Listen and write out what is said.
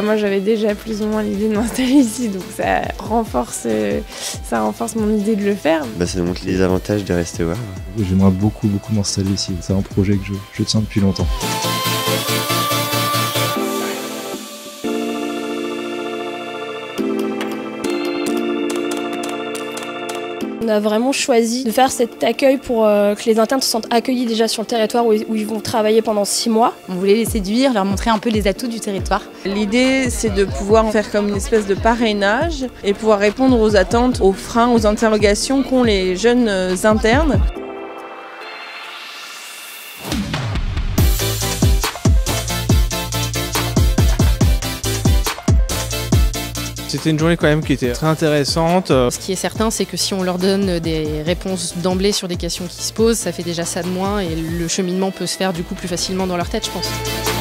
moi j'avais déjà plus ou moins l'idée de m'installer ici, donc ça renforce mon idée de le faire. Ça montre les avantages de rester au Havre. J'aimerais beaucoup m'installer ici, c'est un projet que je tiens depuis longtemps. On a vraiment choisi de faire cet accueil pour que les internes se sentent accueillis déjà sur le territoire où ils vont travailler pendant 6 mois. On voulait les séduire, leur montrer un peu les atouts du territoire. L'idée, c'est de pouvoir faire comme une espèce de parrainage et pouvoir répondre aux attentes, aux freins, aux interrogations qu'ont les jeunes internes. C'était une journée quand même qui était très intéressante. Ce qui est certain, c'est que si on leur donne des réponses d'emblée sur des questions qui se posent, ça fait déjà ça de moins et le cheminement peut se faire du coup plus facilement dans leur tête, je pense.